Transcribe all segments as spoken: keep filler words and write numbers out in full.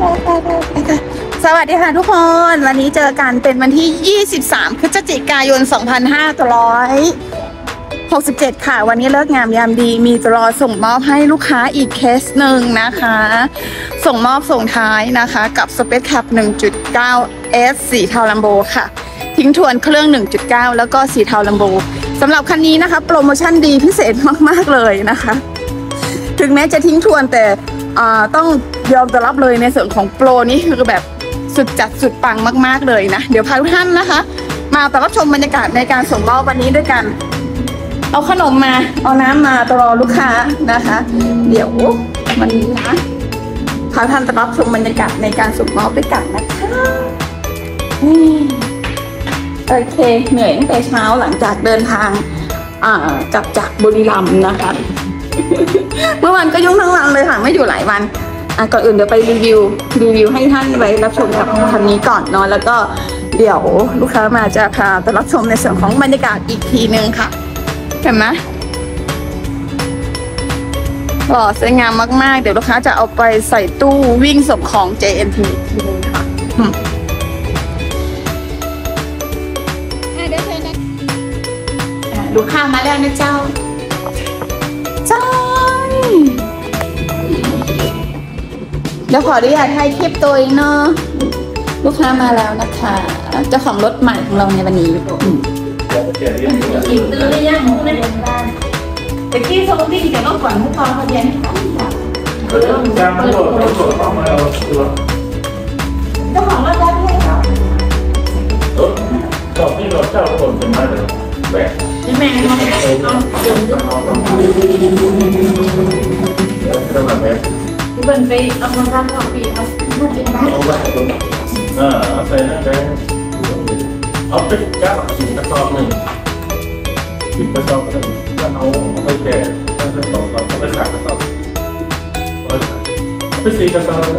สวัสดีค่ะทุกคนวันนี้เจอกันเป็นวันที่ยี่สิบสามพฤศจิกายนสองพันห้าร้อยหกสิบเจ็ดค่ะวันนี้เลิกงามยามดีมีจะรอส่งมอบให้ลูกค้าอีกเคสหนึ่งนะคะส่งมอบส่งท้ายนะคะกับ Space Cab หนึ่งจุดเก้า เอส สีเทาลัมโบค่ะทิ้งทวนเครื่อง หนึ่งจุดเก้า แล้วก็สีเทาลัมโบสำหรับคันนี้นะคะโปรโมชั่นดีพิเศษมากๆเลยนะคะถึงแม้จะทิ้งทวนแต่ต้องยอมรับเลยในส่วนของโปรนี้คือแบบสุดจัดสุดปังมากๆเลยนะเดี๋ยวพาทุกท่านนะคะมาต่อรับชมบรรยากาศในการส่งมอบวันนี้ด้วยกันเอาขนมมาเอาน้ำมาตรอลูกค้านะคะเดี๋ยววันนี้นะพาท่านต่อรับชมบรรยากาศในการส่งมอบด้วยกันนะคะโอเคเหนื่อยตั้งแต่เช้าหลังจากเดินทางกลับจากบุรีรัมย์นะคะเมื่อวานก็ยุ่งทั้งวันเลยค่ะไม่อยู่หลายวันอ่ะก่อนอื่นเดี๋ยวไปรีวิวรีวิวให้ท่านไปรับชมกับคันนี้ก่อนเนาะแล้วก็เดี๋ยวลูกค้ามาจะพาไปรับชมในส่วนของบรรยากาศอีกทีนึงค่ะเห็นไหมหล่อสวยงามมากๆเดี๋ยวลูกค้าจะเอาไปใส่ตู้วิ่งส่งของ เจ เอ็น ที ทีนึงค่ะเดี๋ยวเชิญนะลูกค้ามาแล้วนะเจ้าจ้าเดี๋ยวขออนุญาตให้คลิปตัวเองเนาะลูกค้ามาแล้วนะคะเจ้าของรถใหม่ของเราในวันนี้กินตื้อเลยยังมุกเลยแต่กี้โซนที่จะต้องก่อนมุกความเขาเย็นเจ้าของรถได้ไหมคะรถจอดที่รถเจ้าคนเป็นมาเลยแบกแม่เอาเอาเดี๋ยวจะเอาต้องมาแบกที่เป็นไปเอามาทำต่อปีเอาลูกเป็นบ้านเอาไปตรงอ่าเอาใส่นั่นแบกเอาไปแก้วสิบกระสอบหนึ่งสิบกระสอบหนึ่งแล้วเอาไปแก่แล้วกระสอบเอาไปสามกระสอบเอาไปสี่กระสอบ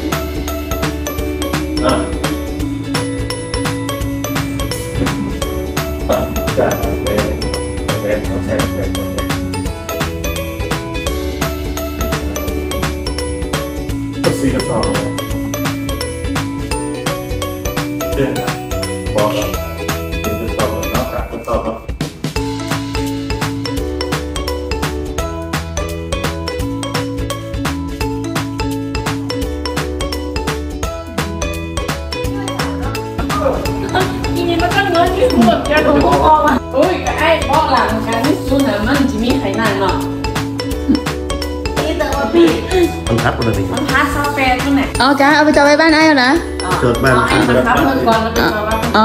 อ่าจะเป็นเป็นเอาใส่ใส่ก็สี่กระสอบเดือนละบอกแล้วสี่กระสอบแล้วสามกระสอบแล้วทีนี้มันก็เงินที่หมดจะถูกออกมาโอ้ยก็ไอ้เบาะหลังกันที่สุดน่ะมันจะมีไขมันเนาะนี่เตอร์ปีมันทับอะไรดิมันพัดซาแฟนตรงไหนเอาจ้าเอาไปจอดไว้บ้านไอ้เหรอจอดบ้านไอ้มันทับเงินก่อนแล้วไปจอดบ้านอ๋อ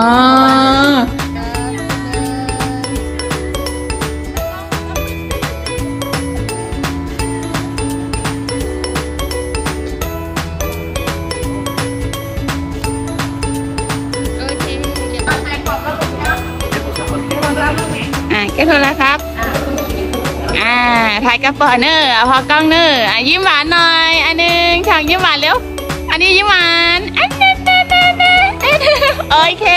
แกโทรแล้วครับอ่าถ่ายกระเป๋าเนอร์เอาพอกล้องเนอร์อ่ะยิ้มหวานหน่อยอันหนึ่งฉากยิ้มหวานเร็วอันนี้ยิ้มหวานอันนั้นโอเค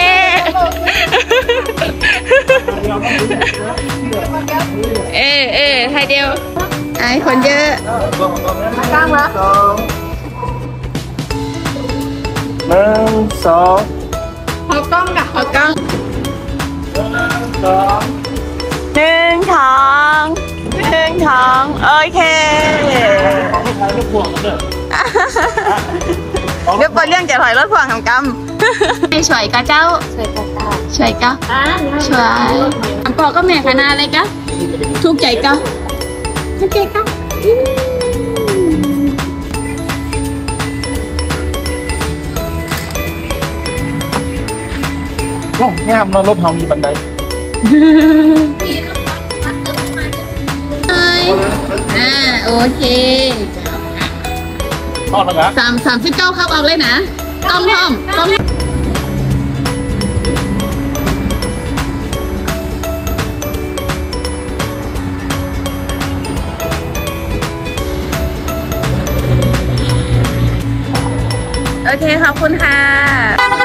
เออเออถ่ายเดียวไอ้คนเยอะกล้องวะหนึ่งสองพอกล้องกับพอกล้องสองหนึ่งทองหนึ่งทองโอเคเดี๋ยวเปิดเรื่องจะถอยรถพ่วงทำกรรมไม่สวยกะเจ้าสวยกะสวยอังกอก็แม่ขนาดอะไรกะถูกใจกะถูกใจกะโอ้งามเรารถทำอยู่บันไดอ่าโอเคพอแล้วนะสามสามสิบเก้าครับเอาเลยนะต้องพร้อมต้องโอเคขอบคุณค่ะ